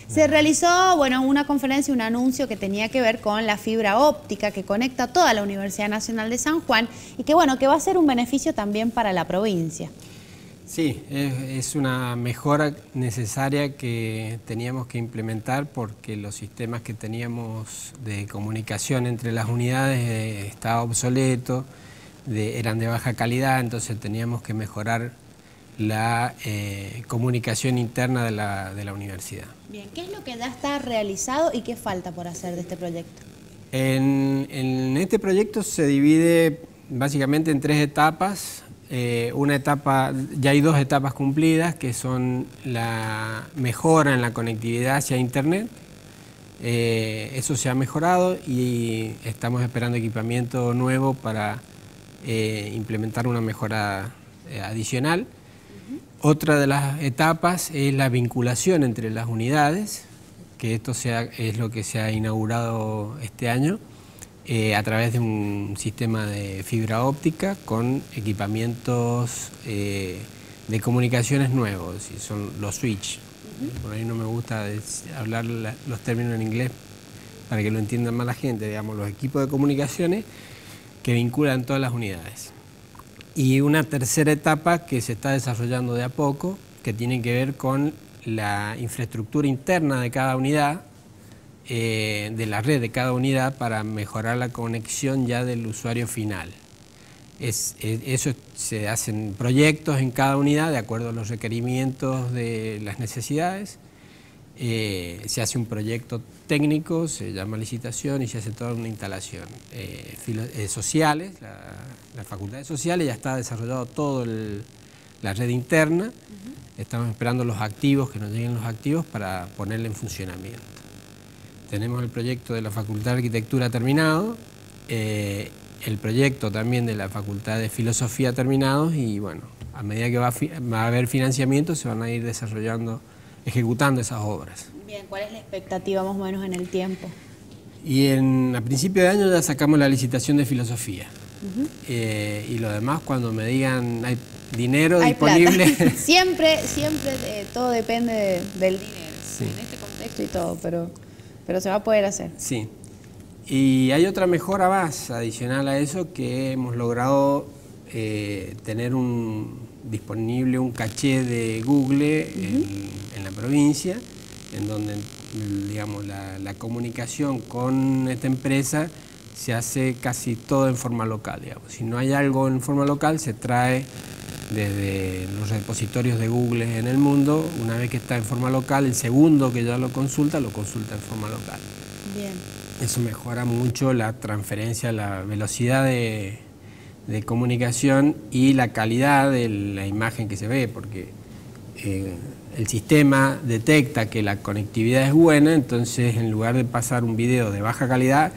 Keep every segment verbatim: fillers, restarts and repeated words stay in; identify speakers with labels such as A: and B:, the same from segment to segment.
A: Se realizó, bueno, una conferencia, un anuncio que tenía que ver con la fibra óptica que conecta toda la Universidad Nacional de San Juan y que, bueno, que va a ser un beneficio también para la provincia.
B: Sí, es, es una mejora necesaria que teníamos que implementar porque los sistemas que teníamos de comunicación entre las unidades eh, estaban obsoletos, de, eran de baja calidad, entonces teníamos que mejorar la eh, comunicación interna de la, de la universidad.
A: Bien, ¿qué es lo que ya está realizado y qué falta por hacer de este proyecto?
B: En, en este proyecto se divide básicamente en tres etapas. Eh, una etapa, ya hay dos etapas cumplidas, que son la mejora en la conectividad hacia Internet. Eh, eso se ha mejorado y estamos esperando equipamiento nuevo para eh, implementar una mejora eh, adicional. Otra de las etapas es la vinculación entre las unidades, que esto sea, es lo que se ha inaugurado este año, eh, a través de un sistema de fibra óptica con equipamientos eh, de comunicaciones nuevos, y son los switch. Uh-huh. Por ahí no me gusta hablar la, los términos en inglés para que lo entiendan más la gente, digamos, los equipos de comunicaciones que vinculan todas las unidades. Y una tercera etapa que se está desarrollando de a poco, que tiene que ver con la infraestructura interna de cada unidad, eh, de la red de cada unidad, para mejorar la conexión ya del usuario final. Es, es, eso se hacen proyectos en cada unidad de acuerdo a los requerimientos de las necesidades. Eh, se hace un proyecto técnico, se llama licitación y se hace toda una instalación. Eh, filo, eh, sociales, la, la Facultad de Sociales ya está desarrollado toda la red interna. Uh-huh. Estamos esperando los activos, que nos lleguen los activos para ponerla en funcionamiento. Tenemos el proyecto de la Facultad de Arquitectura terminado, eh, el proyecto también de la Facultad de Filosofía terminados y bueno, a medida que va a, va a haber financiamiento se van a ir desarrollando, ejecutando esas obras.
A: Bien, ¿cuál es la expectativa más o menos en el tiempo?
B: Y en, a principio de año ya sacamos la licitación de filosofía. Uh-huh. eh, y lo demás, cuando me digan hay dinero
A: hay
B: disponible...
A: siempre, siempre eh, todo depende de, del dinero, sí. En este contexto y todo, pero, pero se va a poder hacer.
B: Sí. Y hay otra mejora más adicional a eso, que hemos logrado eh, tener un, disponible un caché de Google uh-huh. en, en la provincia, en donde digamos, la, la comunicación con esta empresa se hace casi todo en forma local. Digamos. Si no hay algo en forma local, se trae desde los repositorios de Google en el mundo. Una vez que está en forma local, el segundo que ya lo consulta, lo consulta en forma local.
A: Bien.
B: Eso mejora mucho la transferencia, la velocidad de, de comunicación y la calidad de la imagen que se ve, porque eh, el sistema detecta que la conectividad es buena, entonces en lugar de pasar un video de baja calidad,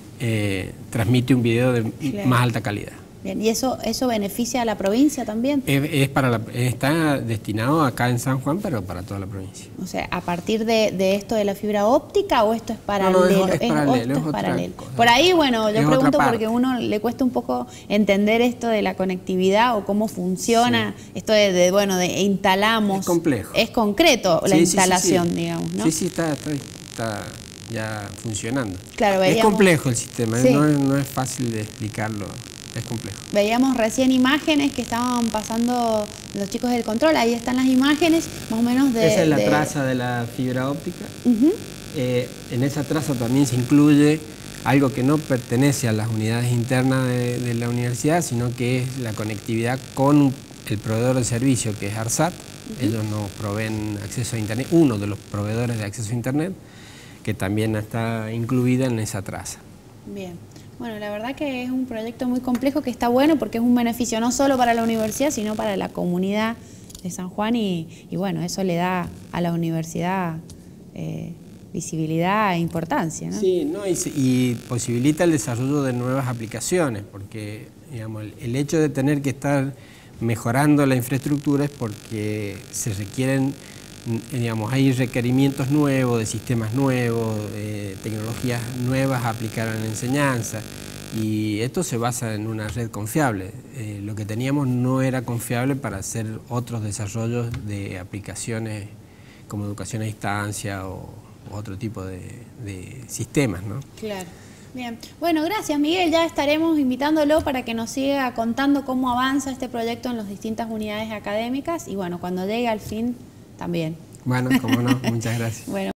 B: eh, transmite un video de claro. más alta calidad.
A: Bien, ¿y eso, eso beneficia a la provincia también?
B: Es, es para la, está destinado acá en San Juan, pero para toda la provincia.
A: O sea, ¿a partir de, de esto de la fibra óptica o esto es paralelo?
B: No, no, es, es paralelo,
A: es,
B: es
A: paralelo.
B: Cosa.
A: Por ahí, bueno, yo
B: es
A: pregunto porque a uno le cuesta un poco entender esto de la conectividad o cómo funciona, sí. esto de, de, bueno, de instalamos.
B: Es complejo.
A: Es concreto la
B: sí,
A: instalación,
B: sí, sí.
A: digamos, ¿no?
B: Sí, sí, está, está, está ya funcionando.
A: Claro, veíamos,
B: es complejo el sistema,
A: sí.
B: no, es, no es fácil de explicarlo. Es complejo.
A: Veíamos recién imágenes que estaban pasando los chicos del control, ahí están las imágenes más o menos de...
B: Esa es la
A: de...
B: traza de la fibra óptica.
A: Uh-huh.
B: eh, en esa traza también se incluye algo que no pertenece a las unidades internas de, de la universidad, sino que es la conectividad con el proveedor de servicio, que es ARSAT. Uh-huh. Ellos nos proveen acceso a Internet, uno de los proveedores de acceso a Internet, que también está incluida en esa traza.
A: Bien. Bueno, la verdad que es un proyecto muy complejo que está bueno porque es un beneficio no solo para la universidad, sino para la comunidad de San Juan y, y bueno, eso le da a la universidad eh, visibilidad e importancia, ¿no?
B: Sí, no, y, y posibilita el desarrollo de nuevas aplicaciones, porque digamos, el, el hecho de tener que estar mejorando la infraestructura es porque se requieren, digamos, hay requerimientos nuevos, de sistemas nuevos, de tecnologías nuevas a aplicar en la enseñanza, y esto se basa en una red confiable. Eh, lo que teníamos no era confiable para hacer otros desarrollos de aplicaciones como educación a distancia o otro tipo de, de sistemas, ¿no?
A: Claro. Bien. Bueno, gracias Miguel. Ya estaremos invitándolo para que nos siga contando cómo avanza este proyecto en las distintas unidades académicas y bueno, cuando llegue al fin también.
B: Bueno, como no, muchas gracias.
A: Bueno.